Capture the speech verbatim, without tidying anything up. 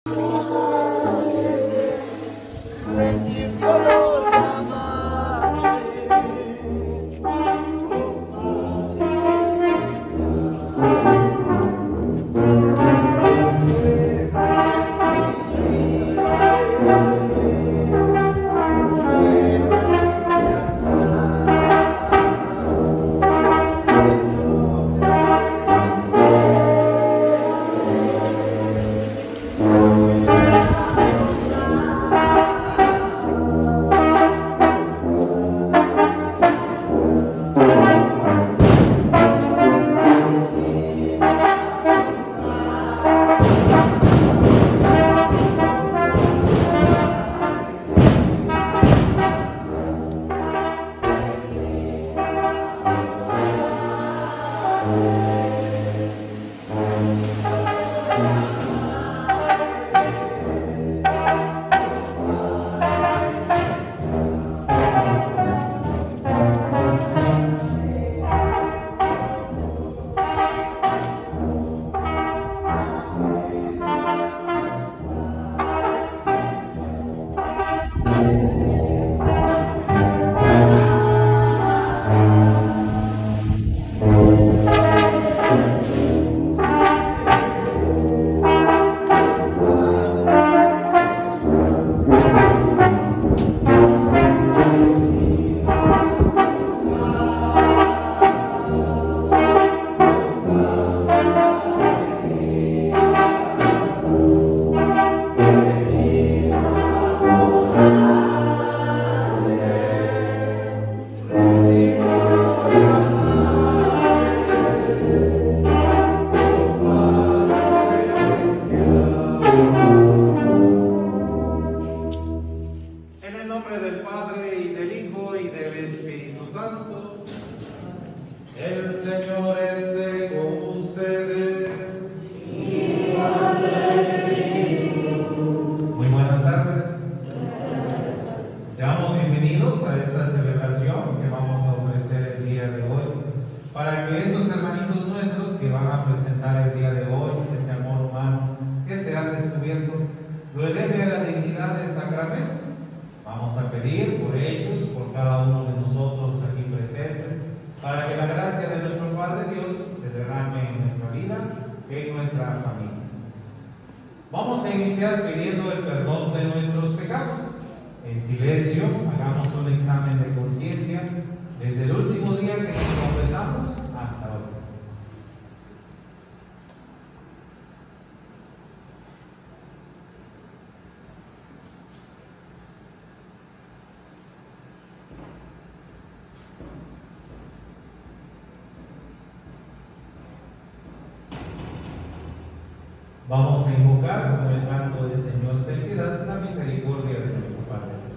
lo eleve a la dignidad del sacramento. Vamos a pedir por ellos, por cada uno de nosotros aquí presentes, para que la gracia de nuestro Padre Dios se derrame en nuestra vida, en nuestra familia. Vamos a iniciar pidiendo el perdón de nuestros pecados. En silencio, hagamos un examen de conciencia desde el último día que nos confesamos hasta hoy. Vamos a invocar con el canto del Señor ten piedad la misericordia de nuestro Padre.